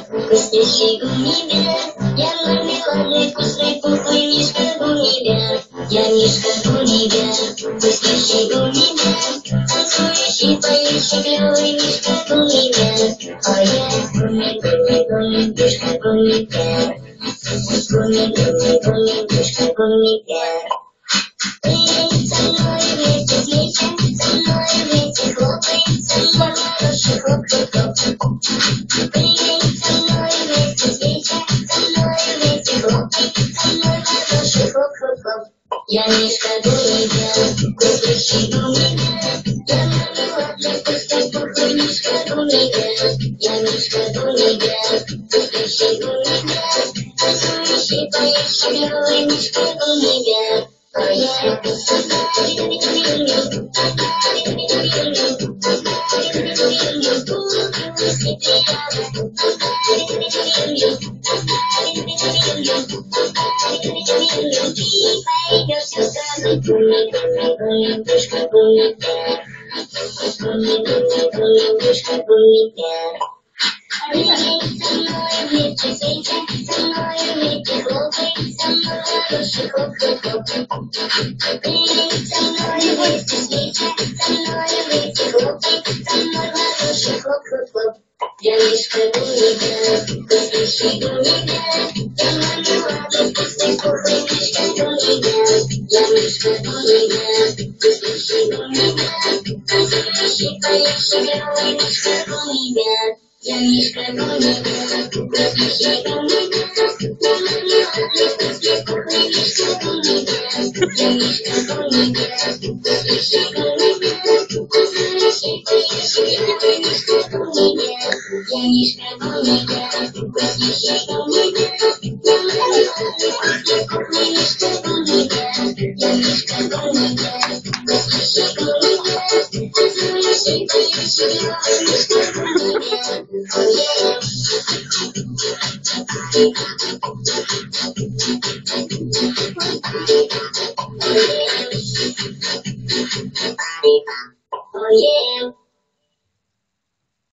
Вкуснющий гуммибер, я мармеладный вкусный пухлый мишка гуммибер. Я мишка гуммибер, вкуснющий гуммибер, танцующий, поющий, клевый мишка гуммибер. Ой, я гумми, гумми, гумми, мишка гуммибер. Гумми, гумми, гумми, мишка гуммибер. Прыгай со мной вместе, смейся, со мной вместе хлопай, со мной хороший хлоп-хлоп-хлоп. Прыгай со мной вместе, смейся, со мной вместе хлопай, со мной хороший хлоп-хлоп-хлоп. Я мишка гуммибер, вкуснющий гуммибер. Я мармеладный вкусный пухлый мишка гуммибер. Я мишка гуммибер, вкуснющий гуммибер, танцующий, поющий, клевый мишка гуммибер. Oh yeah. Прыгай со мной вместе, смейся, со мной вместе хлопай, со мной хороший хлоп-хлоп-хлоп. Прыгай со мной вместе, смейся, со мной вместе хлопай, со мной хороший хлоп-хлоп-хлоп. Я мишка гуммибер, вкуснющий гуммибер. Я мармеладный вкусный пухлый мишка гуммибер. Я мишка гуммибер, вкуснющий гуммибер, танцующий, поющий, клевый мишка гуммибер. Я мишка гуммибер, вкуснющий гуммибер. Я мармеладный вкусный пухлый мишка гуммибер. Я мишка гуммибер, вкуснющий гуммибер, танцующий, поющий, клевый мишка гуммибер. Я мишка гуммибер, вкуснющий гуммибер. Я мармеладный вкусный пухлый мишка гуммибер. Я мишка гуммибер, вкуснющий гуммибер, танцующий, поющий, клевый мишка гуммибер. Oh yeah. Oh yeah.